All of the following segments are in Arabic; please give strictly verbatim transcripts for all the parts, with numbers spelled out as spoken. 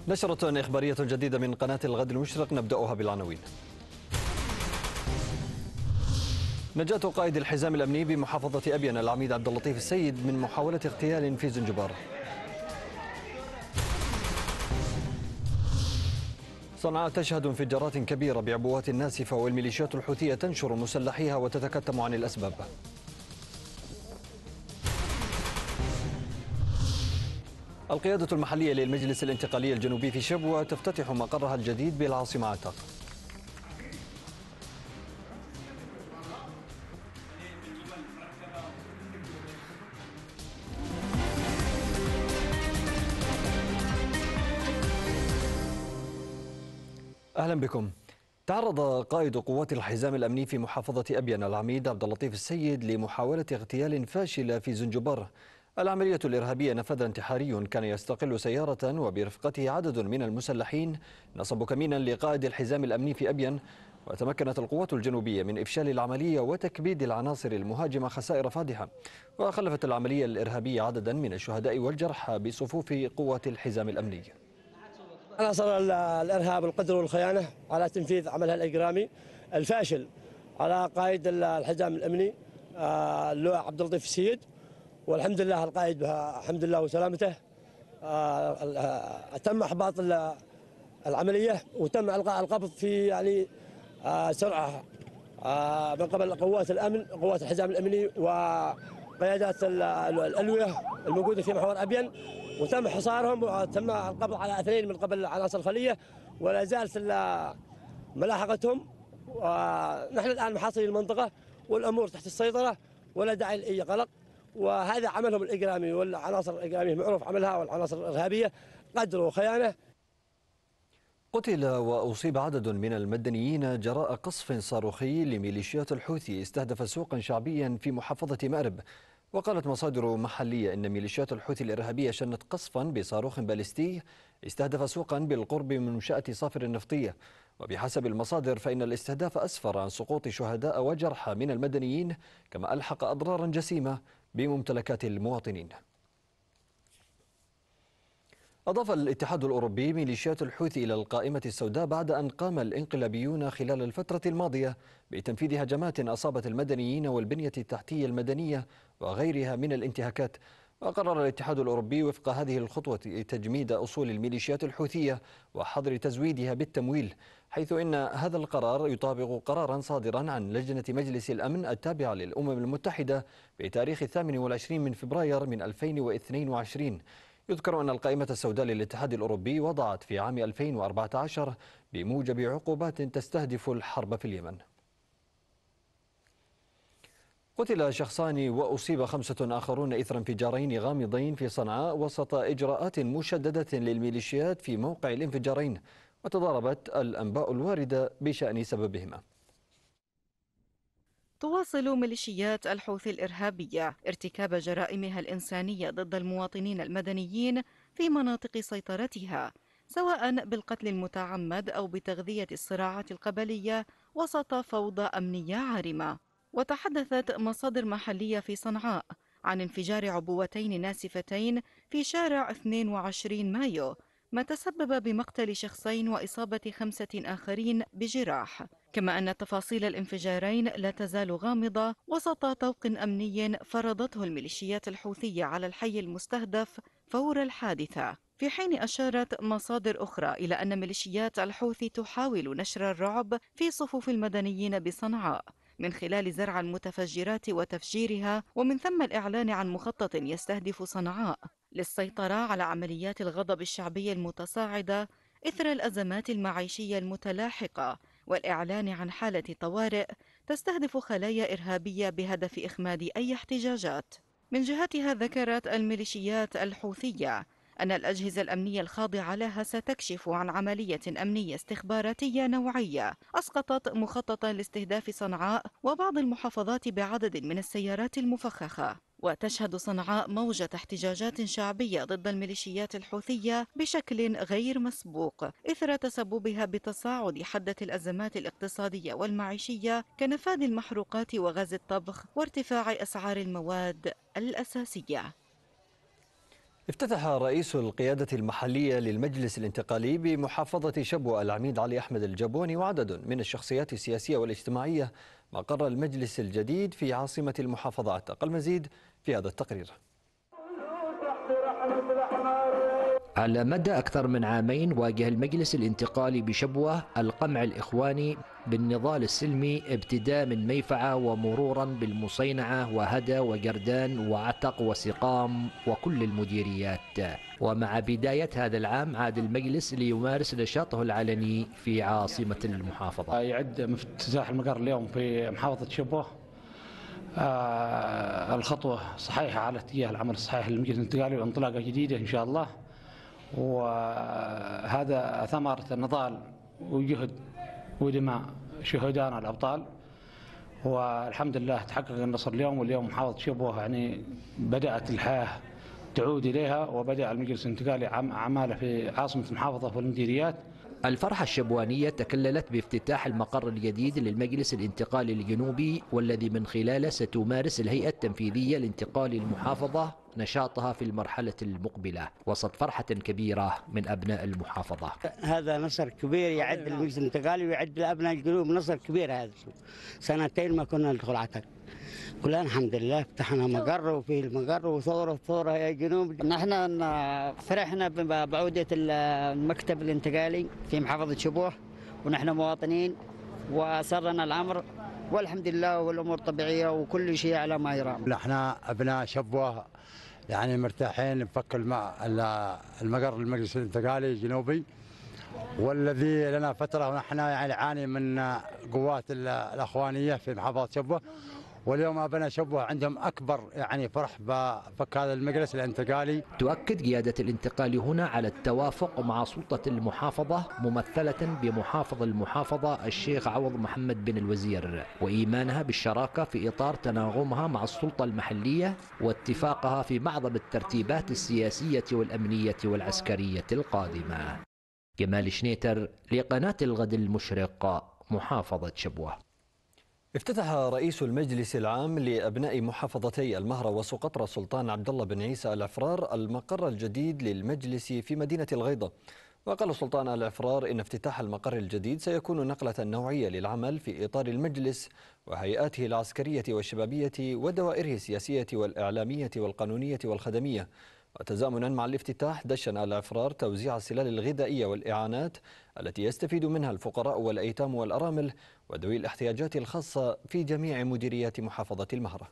نشرة إخبارية جديدة من قناة الغد المشرق، نبدأها بالعناوين. نجاة قائد الحزام الأمني بمحافظة أبين العميد عبد اللطيف السيد من محاولة اغتيال في زنجبار. صنعاء تشهد انفجارات كبيرة بعبوات ناسفة، والميليشيات الحوثية تنشر مسلحيها وتتكتم عن الأسباب. القيادة المحلية للمجلس الانتقالي الجنوبي في شبوة تفتتح مقرها الجديد بالعاصمة عتاق. أهلا بكم. تعرض قائد قوات الحزام الأمني في محافظة أبين العميد عبد اللطيف السيد لمحاولة اغتيال فاشلة في زنجبار. العملية الإرهابية نفذها انتحاري كان يستقل سيارة وبرفقته عدد من المسلحين نصبوا كمينا لقائد الحزام الأمني في أبين، وتمكنت القوات الجنوبية من إفشال العملية وتكبيد العناصر المهاجمة خسائر فادحة، وخلفت العملية الإرهابية عددا من الشهداء والجرحى بصفوف قوات الحزام الأمني. عناصر الإرهاب القدر والخيانة على تنفيذ عملها الإجرامي الفاشل على قائد الحزام الأمني اللواء عبد اللطيف السيد، والحمد لله القائد الحمد لله وسلامته. تم إحباط العملية وتم إلقاء القبض في يعني سرعة من قبل قوات الأمن، قوات الحزام الأمني وقيادات الألوية الموجودة في محور أبين، وتم حصارهم وتم القبض على اثنين من قبل عناصر الخلية، ولا زالت ملاحقتهم. ونحن الآن محاصرين المنطقة والأمور تحت السيطرة ولا داعي لأي قلق، وهذا عملهم الإجرامي والعناصر الإجرامية معروف عملها، والعناصر الإرهابية قدر وخيانة. قتل وأصيب عدد من المدنيين جراء قصف صاروخي لميليشيات الحوثي استهدف سوقا شعبيا في محافظة مأرب. وقالت مصادر محلية إن ميليشيات الحوثي الإرهابية شنت قصفا بصاروخ باليستي استهدف سوقا بالقرب من منشأة صافر النفطية. وبحسب المصادر فإن الاستهداف أسفر عن سقوط شهداء وجرحى من المدنيين، كما ألحق أضرارا جسيمة بممتلكات المواطنين. أضاف الاتحاد الأوروبي ميليشيات الحوثي إلى القائمة السوداء بعد أن قام الانقلابيون خلال الفترة الماضية بتنفيذ هجمات أصابت المدنيين والبنية التحتية المدنية وغيرها من الانتهاكات. وقرر الاتحاد الأوروبي وفق هذه الخطوة تجميد أصول الميليشيات الحوثية وحظر تزويدها بالتمويل، حيث إن هذا القرار يطابق قرارا صادرا عن لجنة مجلس الأمن التابعة للأمم المتحدة بتاريخ الثامن والعشرين من فبراير من ألفين واثنين وعشرين. يذكر أن القائمة السوداء للاتحاد الأوروبي وضعت في عام ألفين وأربعة عشر بموجب عقوبات تستهدف الحرب في اليمن. قتل شخصان وأصيب خمسة آخرون إثر انفجارين غامضين في صنعاء وسط إجراءات مشددة للميليشيات في موقع الانفجارين، وتضاربت الأنباء الواردة بشأن سببهما. تواصل ميليشيات الحوثي الإرهابية ارتكاب جرائمها الإنسانية ضد المواطنين المدنيين في مناطق سيطرتها، سواء بالقتل المتعمد أو بتغذية الصراعات القبلية وسط فوضى أمنية عارمة. وتحدثت مصادر محلية في صنعاء عن انفجار عبوتين ناسفتين في شارع اثنين وعشرين مايو، ما تسبب بمقتل شخصين وإصابة خمسة آخرين بجراح، كما أن تفاصيل الانفجارين لا تزال غامضة وسط طوق أمني فرضته الميليشيات الحوثية على الحي المستهدف فور الحادثة. في حين أشارت مصادر أخرى إلى أن ميليشيات الحوثي تحاول نشر الرعب في صفوف المدنيين بصنعاء من خلال زرع المتفجرات وتفجيرها، ومن ثم الإعلان عن مخطط يستهدف صنعاء للسيطرة على عمليات الغضب الشعبي المتصاعدة إثر الأزمات المعيشية المتلاحقة، والإعلان عن حالة طوارئ تستهدف خلايا إرهابية بهدف إخماد أي احتجاجات. من جهتها ذكرت الميليشيات الحوثية أن الأجهزة الأمنية الخاضعة لها ستكشف عن عملية أمنية استخباراتية نوعية أسقطت مخططا لاستهداف صنعاء وبعض المحافظات بعدد من السيارات المفخخة. وتشهد صنعاء موجة احتجاجات شعبية ضد الميليشيات الحوثية بشكل غير مسبوق إثر تسببها بتصاعد حدة الأزمات الاقتصادية والمعيشية كنفاذ المحروقات وغاز الطبخ وارتفاع أسعار المواد الأساسية. افتتح رئيس القيادة المحلية للمجلس الانتقالي بمحافظة شبوة العميد علي أحمد الجبوني وعدد من الشخصيات السياسية والاجتماعية مقر المجلس الجديد في عاصمة المحافظة عتاق. المزيد في هذا التقرير. على مدى أكثر من عامين واجه المجلس الانتقالي بشبوة القمع الإخواني بالنضال السلمي ابتداء من ميفعة ومرورا بالمصينعة وهدى وجردان وعتق وسقام وكل المديريات. ومع بداية هذا العام عاد المجلس ليمارس نشاطه العلني في عاصمة المحافظة. يعد افتتاح المقر اليوم في محافظة شبوة آه الخطوة صحيحة على اتجاه العمل الصحيح للمجلس الانتقالي وانطلاقة جديدة إن شاء الله، وهذا ثمرة النضال وجهد ودماء شهدائنا الأبطال، والحمد لله تحقق النصر اليوم. واليوم محافظة شبوة يعني بدأت الحياة تعود إليها، وبدأ المجلس الانتقالي أعماله في عاصمة المحافظة والمديريات. الفرحة الشبوانية تكللت بافتتاح المقر الجديد للمجلس الانتقالي الجنوبي، والذي من خلاله ستمارس الهيئة التنفيذية لانتقال المحافظة نشاطها في المرحلة المقبلة وسط فرحة كبيرة من أبناء المحافظة. هذا نصر كبير يعد المجلس الانتقالي ويعد لأبناء الجنوب نصر كبير. هذا سنتين ما كنا ندخل عتق، كلنا الحمد لله فتحنا مقر وفي المقر وثورة ثورة يا جنوب. نحن فرحنا بعودة المكتب الانتقالي في محافظة شبوة، ونحن مواطنين وسرنا الأمر والحمد لله والأمور طبيعية وكل شيء على ما يرام. نحن أبناء شبوة يعني مرتاحين نفك المقر المجلس الانتقالي الجنوبي، والذي لنا فترة ونحن يعني نعاني من قوات الأخوانية في محافظة شبوة، واليوم أبناء شبوة عندهم أكبر يعني فرح بفك هذا المجلس الانتقالي. تؤكد قيادة الانتقال هنا على التوافق مع سلطة المحافظة ممثلة بمحافظ المحافظة الشيخ عوض محمد بن الوزير، وإيمانها بالشراكة في إطار تناغمها مع السلطة المحلية واتفاقها في معظم الترتيبات السياسية والأمنية والعسكرية القادمة. جمال شنيتر لقناة الغد المشرق، محافظة شبوة. افتتح رئيس المجلس العام لأبناء محافظتي المهرة وسقطرى السلطان عبد الله بن عيسى العفرار المقر الجديد للمجلس في مدينة الغيضة. وقال السلطان العفرار إن افتتاح المقر الجديد سيكون نقلة نوعية للعمل في إطار المجلس وهيئاته العسكرية والشبابية ودوائره السياسية والإعلامية والقانونية والخدمية. وتزامنا مع الافتتاح دشن العفرار توزيع السلال الغذائية والإعانات التي يستفيد منها الفقراء والأيتام والأرامل وذوي الاحتياجات الخاصة في جميع مديريات محافظة المهرة.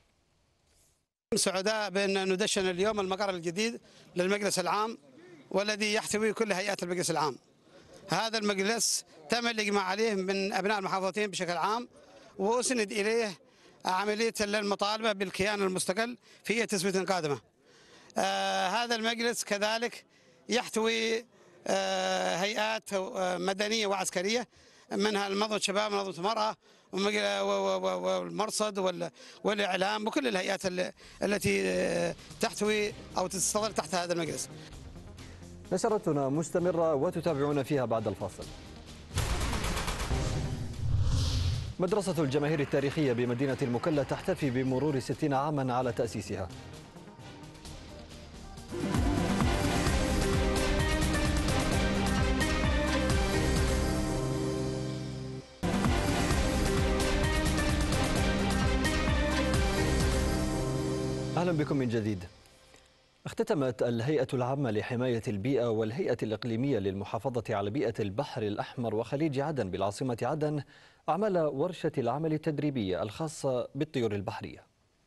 سعداء بأن ندشن اليوم المقر الجديد للمجلس العام والذي يحتوي كل هيئات المجلس العام. هذا المجلس تم الإجماع عليه من أبناء المحافظتين بشكل عام، وأسند إليه عملية المطالبة بالكيان المستقل في تثبيت قادمة. آه هذا المجلس كذلك يحتوي آه هيئات مدنية وعسكرية، منها منظمة شباب، منظمة المرأة، والمرصد والإعلام، وكل الهيئات التي تحتوي أو تستظل تحت هذا المجلس. نشرتنا مستمرة وتتابعون فيها بعد الفاصل. مدرسة الجماهير التاريخية بمدينة المكلا تحتفي بمرور ستين عاما على تأسيسها. أهلا بكم من جديد. اختتمت الهيئة العامة لحماية البيئة والهيئة الإقليمية للمحافظة على بيئة البحر الأحمر وخليج عدن بالعاصمة عدن أعمال ورشة العمل التدريبية الخاصة بالطيور البحرية.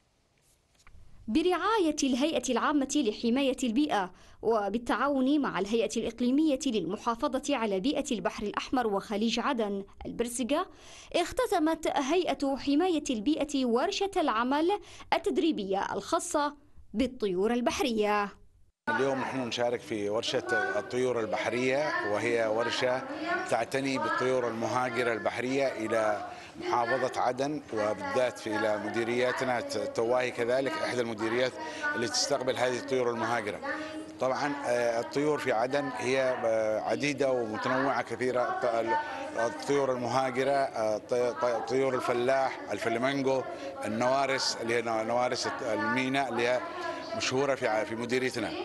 برعاية الهيئة العامة لحماية البيئة وبالتعاون مع الهيئة الإقليمية للمحافظة على بيئة البحر الأحمر وخليج عدن البرسقة، اختتمت هيئة حماية البيئة ورشة العمل التدريبية الخاصة بالطيور البحرية. اليوم نحن نشارك في ورشة الطيور البحرية، وهي ورشة تعتني بالطيور المهاجرة البحرية إلى محافظة عدن، وبالذات في إلى مديرياتنا التواهي كذلك أحد المديريات اللي تستقبل هذه الطيور المهاجرة. طبعا الطيور في عدن هي عديدة ومتنوعة كثيرة، الطيور المهاجرة، طيور الفلاح، الفلامنجو، النوارس اللي هي نوارس الميناء اللي هي مشهورة في في مديريتنا.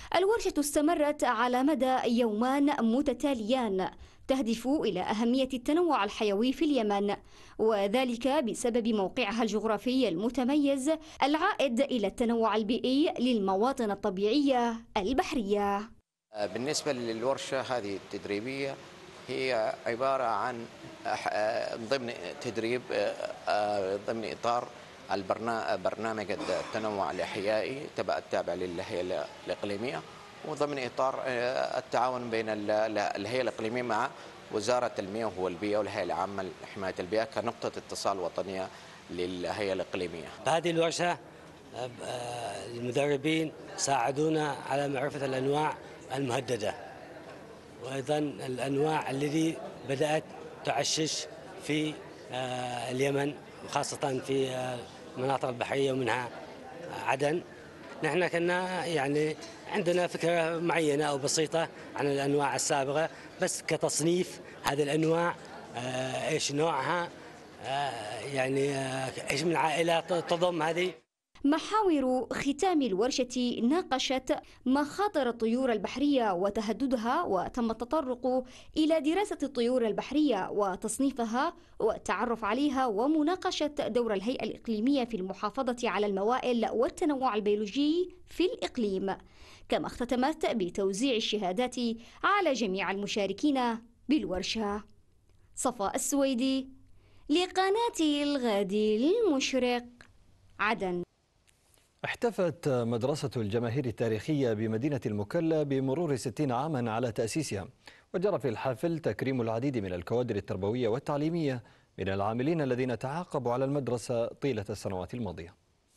الورشة استمرت على مدى يومان متتاليان، تهدف إلى أهمية التنوع الحيوي في اليمن، وذلك بسبب موقعها الجغرافي المتميز العائد إلى التنوع البيئي للمواطن الطبيعية البحرية. بالنسبة للورشة هذه التدريبية هي عبارة عن ضمن تدريب ضمن إطار البرنامج التنوع الإحيائي تبع التابع للهيئة الإقليمية، وضمن إطار التعاون بين الهيئة الإقليمية مع وزارة المياه والبيئة والهيئة العامة لحماية البيئة كنقطة اتصال وطنية للهيئة الإقليمية. هذه الورشة المدربين ساعدونا على معرفة الأنواع المهددة، وأيضا الأنواع التي بدأت تعشش في اليمن وخاصة في المناطق البحرية ومنها عدن. نحن كنا يعني عندنا فكرة معينة أو بسيطة عن الأنواع السابقة، بس كتصنيف هذه الأنواع إيش نوعها، يعني إيش من عائلات تضم هذه. محاور ختام الورشة ناقشت مخاطر الطيور البحرية وتهددها، وتم التطرق إلى دراسة الطيور البحرية وتصنيفها والتعرف عليها، ومناقشة دور الهيئة الإقليمية في المحافظة على الموائل والتنوع البيولوجي في الإقليم. كما اختتمت بتوزيع الشهادات على جميع المشاركين بالورشة. صفاء السويدي لقناة الغد المشرق، عدن. احتفت مدرسة الجماهير التاريخية بمدينة المكلا بمرور ستين عاما على تأسيسها، وجرى في الحفل تكريم العديد من الكوادر التربوية والتعليمية من العاملين الذين تعاقبوا على المدرسة طيلة السنوات الماضية.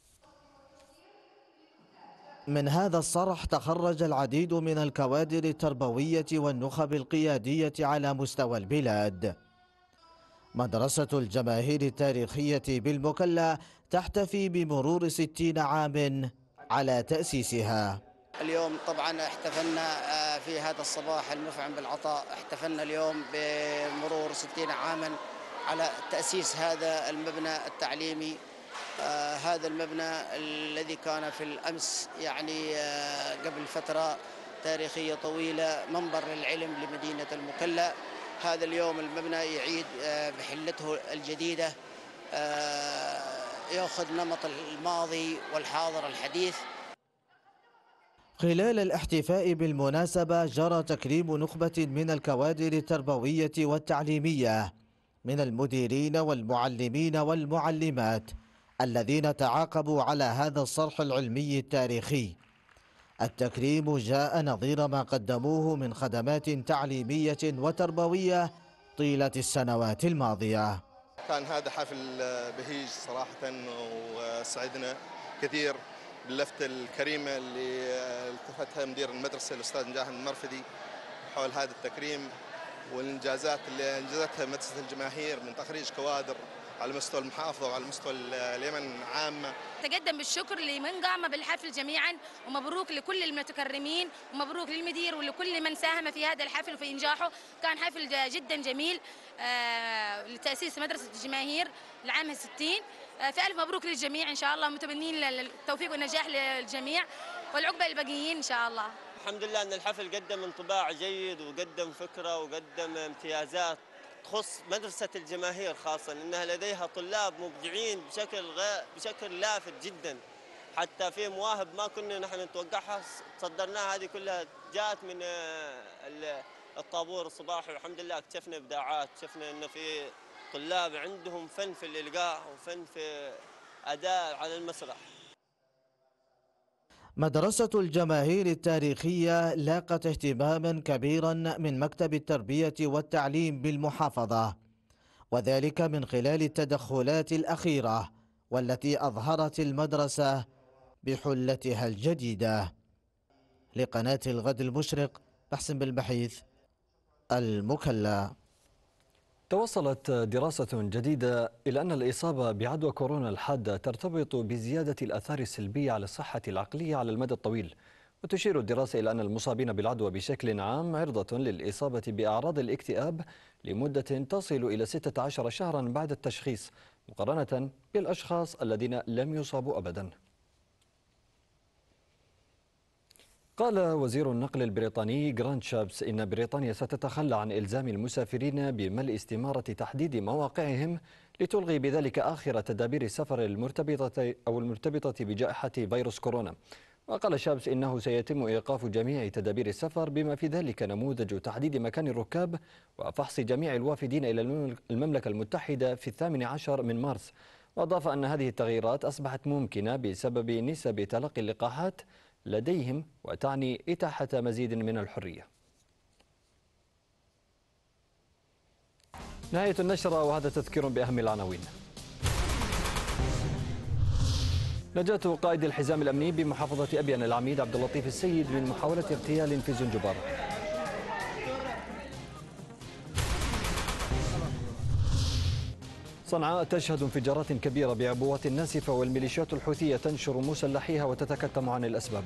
من هذا الصرح تخرج العديد من الكوادر التربوية والنخب القيادية على مستوى البلاد. مدرسة الجماهير التاريخية بالمكلا تحتفي بمرور ستين عام على تأسيسها. اليوم طبعا احتفلنا في هذا الصباح المفعم بالعطاء، احتفلنا اليوم بمرور ستين عاما على تأسيس هذا المبنى التعليمي. آه هذا المبنى الذي كان في الأمس يعني آه قبل فترة تاريخية طويلة منبر للعلم لمدينة المكلا. هذا اليوم المبنى يعيد آه بحلته الجديدة، آه يأخذ نمط الماضي والحاضر الحديث. خلال الاحتفاء بالمناسبة جرى تكريم نخبة من الكوادر التربوية والتعليمية من المديرين والمعلمين والمعلمات الذين تعاقبوا على هذا الصرح العلمي التاريخي. التكريم جاء نظير ما قدموه من خدمات تعليمية وتربوية طيلة السنوات الماضية. كان هذا حفل بهيج صراحة، وسعدنا كثير باللفتة الكريمة اللي التفتها مدير المدرسة الأستاذ مجاهد المرفدي حول هذا التكريم والإنجازات اللي أنجزتها مدرسة الجماهير من تخريج كوادر على مستوى المحافظة وعلى مستوى اليمن عامة. تقدم بالشكر لمن قام بالحفل جميعا، ومبروك لكل المتكرمين، ومبروك للمدير ولكل من ساهم في هذا الحفل وفي إنجاحه. كان حفل جدا جميل آه لتأسيس مدرسة الجماهير العام الستين. آه في ألف مبروك للجميع إن شاء الله، متمنين التوفيق والنجاح للجميع والعقبة للباقيين إن شاء الله. الحمد لله أن الحفل قدم انطباع جيد وقدم فكرة وقدم امتيازات تخص مدرسة الجماهير، خاصة أنها لديها طلاب مبدعين بشكل غير بشكل لافت جدا، حتى في مواهب ما كنا نحن نتوقعها صدرناها. هذه كلها جاءت من الطابور الصباحي، والحمد لله اكتشفنا إبداعات، شفنا أنه في طلاب عندهم فن في الإلقاء وفن في أداء على المسرح. مدرسة الجماهير التاريخية لاقت اهتماما كبيرا من مكتب التربية والتعليم بالمحافظة، وذلك من خلال التدخلات الأخيرة والتي أظهرت المدرسة بحلتها الجديدة. لقناة الغد المشرق، محسن بالبحيث، المكلا. توصلت دراسة جديدة إلى أن الإصابة بعدوى كورونا الحادة ترتبط بزيادة الآثار السلبية على الصحة العقلية على المدى الطويل، وتشير الدراسة إلى أن المصابين بالعدوى بشكل عام عرضة للإصابة بأعراض الاكتئاب لمدة تصل إلى ستة عشر شهرا بعد التشخيص، مقارنة بالأشخاص الذين لم يصابوا أبدا. قال وزير النقل البريطاني جراند شابس إن بريطانيا ستتخلى عن إلزام المسافرين بملء استمارة تحديد مواقعهم لتلغي بذلك آخر تدابير السفر المرتبطة أو المرتبطة بجائحة فيروس كورونا. وقال شابس إنه سيتم إيقاف جميع تدابير السفر بما في ذلك نموذج تحديد مكان الركاب وفحص جميع الوافدين إلى المملكة المتحدة في الثامن عشر من مارس. وأضاف أن هذه التغييرات أصبحت ممكنة بسبب نسب تلقي اللقاحات لديهم وتعني إتاحة مزيد من الحرية. نهاية النشرة وهذا تذكير بأهم العناوين. نجاة قائد الحزام الأمني بمحافظة أبين العميد عبد اللطيف السيد من محاولة اغتيال في زنجبار. صنعاء تشهد انفجارات كبيرة بعبوات ناسفة والميليشيات الحوثية تنشر مسلحيها وتتكتم عن الأسباب.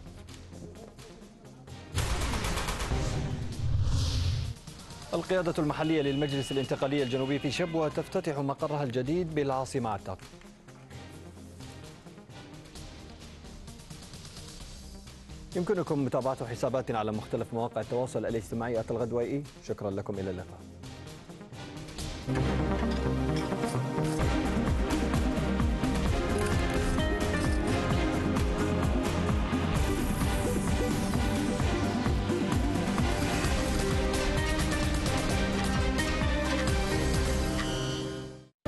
القيادة المحلية للمجلس الانتقالي الجنوبي في شبوة تفتتح مقرها الجديد بالعاصمة عتاب. يمكنكم متابعة حساباتنا على مختلف مواقع التواصل الاجتماعي الغدوائي. شكرا لكم، إلى اللقاء.